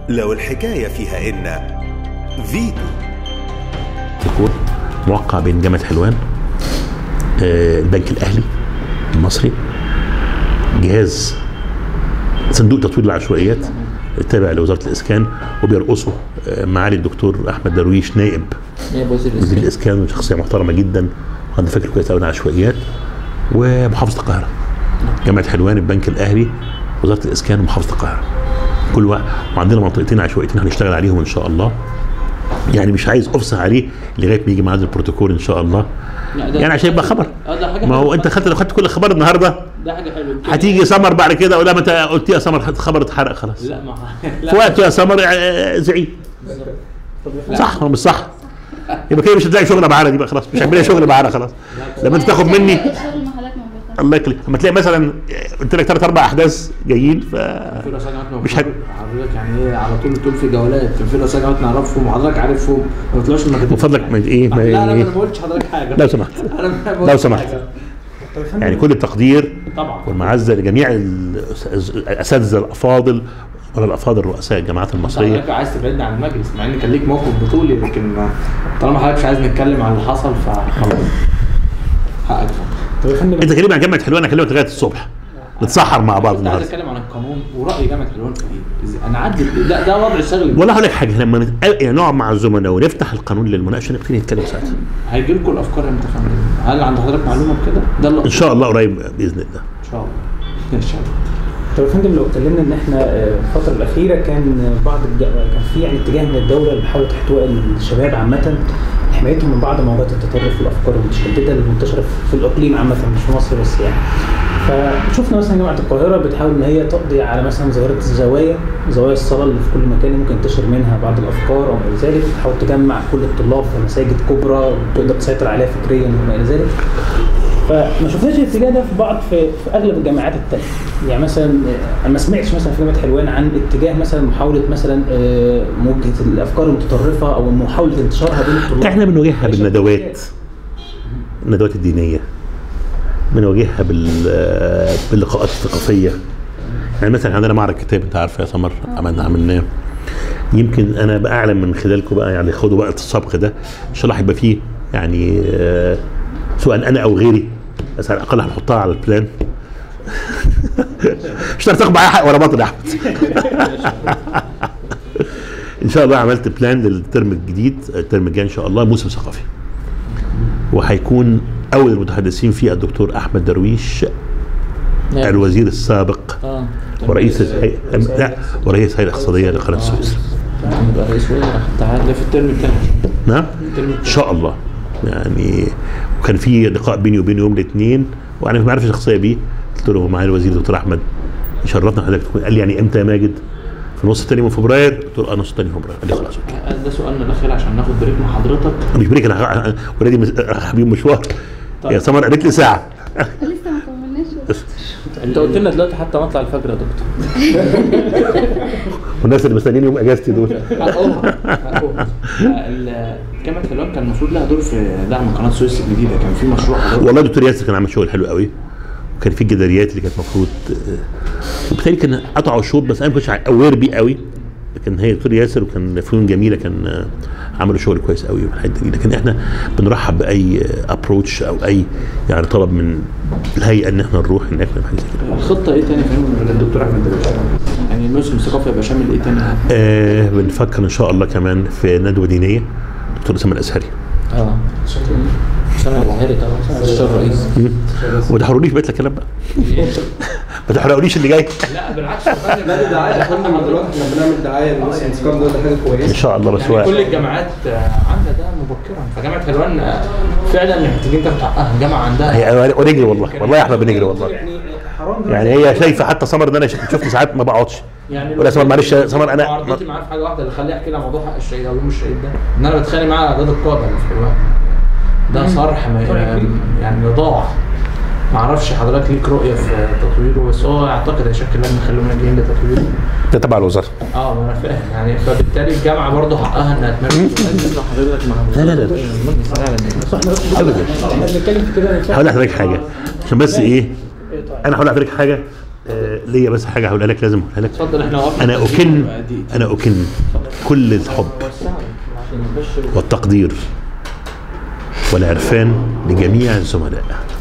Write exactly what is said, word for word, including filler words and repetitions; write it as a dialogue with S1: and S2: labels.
S1: لو الحكاية فيها إن فيتو
S2: تكون موقع بين جامعة حلوان، آه، البنك الأهلي المصري، جهاز صندوق تطوير العشوائيات التابع لوزارة الإسكان، وبيرقصه آه، معالي الدكتور أحمد درويش نائب وزير الإسكان، وشخصية محترمة جدا وعنده فكر كويس قوي عن العشوائيات، ومحافظة القاهرة. جامعة حلوان، البنك الأهلي، وزارة الإسكان، ومحافظة القاهرة. كل وقت وعندنا منطقتين عشوائيتين هنشتغل عليهم إن شاء الله. يعني مش عايز افصح عليه لغايه ما يجي ميعاد البروتوكول ان شاء الله، يعني عشان يبقى خبر. ما هو انت خدت لو خدت كل خبر النهارده
S3: ده حاجه حلوه،
S2: هتيجي سمر بعد كده اقول لها ما انت قلت يا سمر خبر اتحرق خلاص.
S3: لا ما
S2: في وقت يا سمر زعيم صح ولا مش صح؟ يبقى كده مش هتلاقي شغل معانا دي بقى خلاص، مش هعمل شغل معانا خلاص. لما انت تاخد مني الله يكرمك، لما تلاقي مثلا قلت لك ثلاث اربع احداث جايين ف
S3: مش هت... حضرتك يعني ايه على طول طول في جولات كان في رؤساء جامعات نعرفهم وحضرتك عارفهم، ما بتطلعش من
S2: فضلك ما ايه ما
S3: لا لا
S2: إيه؟
S3: انا ما قلتش حضرتك حاجه
S2: لو سمحت لو سمحت يعني كل التقدير
S3: طبعا
S2: والمعزه لجميع الاساتذه الافاضل ولا الافاضل رؤساء الجامعات المصريه.
S3: حضرتك عايز تبعدنا عن المجلس مع ان كان ليك موقف بطولي، لكن طالما حضرتك مش عايز نتكلم عن اللي حصل فخلاص حقك. طب يا فندم
S2: انت كلمني عن جامعه حلوان، انا كلمتك لغايه الصبح نتسحر مع بعض
S3: النهارده. عايز اتكلم عن القانون وراي جامعه حلوان في ايه؟ انا عدت لا ده وضع شغلي.
S2: والله هقول لك حاجه، لما نتق... يعني نقعد مع الزملاء ونفتح القانون للمناقشه نبتدي نتكلم ساعتها.
S3: هيجي لكم الافكار امتى يا فندم؟ هل عند حضرتك معلومه بكده؟ ده اللي
S2: ان شاء الله قريب باذن الله.
S3: ان شاء الله ان شاء الله.
S4: طب يا فندم لو اتكلمنا ان احنا الفتره الاخيره كان بعض الج... كان في يعني اتجاه من الدوله لمحاوله احتواء الشباب عامه، حمايتهم من بعض موجات التطرف والافكار المتشدده المنتشره في الاقليم عامه مش في مصر بس يعني. فشفنا مثلا جامعه القاهره بتحاول ان هي تقضي على مثلا ظاهره الزوايا، زوايا الصلاه اللي في كل مكان ممكن ينتشر منها بعض الافكار او ما الى ذلك، تحاول تجمع كل الطلاب في مساجد كبرى وتقدر تسيطر عليها فكريا وما الى ذلك. فما شفناش الاتجاه ده في بعض في, في اغلب الجامعات التانية. يعني مثلا انا ما سمعتش مثلا في جامعه حلوان عن اتجاه مثلا محاوله مثلا مواجهه الافكار المتطرفه او محاوله انتشارها بين الطلاب.
S2: احنا بنواجهها بالندوات، الندوات الدينيه، بنواجهها باللقاءات الثقافيه. يعني مثلا عندنا معرض كتاب انت عارف يا سمر عملنا عملناه، يمكن انا بقى اعلم من خلالكم بقى يعني خدوا وقت السبق ده ان شاء الله هيبقى فيه يعني سواء انا او غيري بس على الاقل هنحطها على البلان. مش هتعرف تاخد معايا حق ولا باطل يا احمد. ان شاء الله عملت بلان للترم الجديد، الترم الجاي ان شاء الله موسم ثقافي، وهيكون اول المتحدثين فيه الدكتور احمد درويش الوزير السابق ورئيس الهيئه لا ورئيس الهيئه الاقتصاديه لقناه السويس.
S3: رئيس وزراء تعالى في الترم الثاني.
S2: نعم ان شاء الله. يعني وكان في لقاء بيني وبينه يوم الاثنين وانا ما اعرفش شخصيه بيه، قلت له معالي الوزير دكتور احمد يشرفنا حضرتك تكون. قال لي يعني امتى يا ماجد؟ في النص الثاني من فبراير. قلت له اه نص الثاني من فبراير. قال لي خلاص اوكي.
S3: ده سؤالنا الاخير عشان ناخد بريك مع حضرتك.
S2: مش بريك، انا ولادي حبيب مشوار. طيب. يا سمر قالت لي ساعه.
S5: لسه ما كملناش.
S3: انت قلت لنا دلوقتي حتى مطلع الفجر يا دكتور.
S2: والناس اللي مستنيين يوم اجازتي دول.
S3: حقهم حقهم. جامعه حلوان كان المفروض لها دور في دعم قناه السويس الجديده، كان في مشروع حضرتك.
S2: والله دكتور ياسر كان عامل شغل حلو قوي، وكان في الجداريات اللي كانت المفروض وبالتالي كان قطعوا الشوط، بس انا ما كنتش اوير بيه قوي. لكن هي دكتور ياسر وكان فنون جميله كان عملوا شغل كويس قوي في الحته دي. لكن احنا بنرحب باي ابروتش او اي يعني طلب من الهيئه ان احنا نروح هناك في حاجه زي كده.
S3: الخطه ايه تاني يا الدكتور احمد درويش؟ يعني الموسم الثقافي هيبقى شامل ايه تاني؟
S2: آه بنفكر ان شاء الله كمان في ندوه دينيه دكتور اسامه الازهري.
S3: اه اسامه الازهري طبعا الشيخ الرئيس.
S2: وما تحرقوليش بقيت الكلام بقى. ما تحرقوليش اللي جاي.
S3: لا بالعكس
S6: لا دعايه يا فندم، دلوقتي احنا بنعمل دعايه للموسم الثقافي ده، حاجه كويسه
S2: ان شاء الله. بس
S3: يعني كل الجامعات عندها ده مبكرا، فجامعه حلوان فعلا محتاجين تاخد حقها. الجامعه عندها
S2: هي ونجري والله والله احنا بنجري والله. يعني هي شايفه حتى سمر ان انا شفتني ساعات ما بقعدش.
S3: يعني
S2: ولا سمر معلش سمر انا
S3: عرضتي معاه في حاجه واحده اللي خليها احكي لها موضوع حق الشهيد او يوم الشهيد ده، ان انا بتخانق معاه على اعداد القاده اللي في حلوان. ده صرح يعني ضاع. ما اعرفش حضرتك ليك رؤيه في تطويره، بس هو اعتقد هيشكل لجنه خلونا جايين لتطويره.
S2: ده تبع الوزاره.
S3: اه ما انا فاهم يعني، فبالتالي الجامعه برضه حقها انها تمارس حضرتك مع
S2: لا لا لا ابدا.
S4: احنا بنتكلم في كده.
S2: هقول لحضرتك حاجه عشان بس ايه، انا هقول لحضرتك حاجه آه ليا بس حاجه هقولها لك، لازم اقولها لك.
S3: اتفضل. احنا وقفنا
S2: انا اكن انا اكن كل الحب والتقدير والعرفان لجميع الزملاء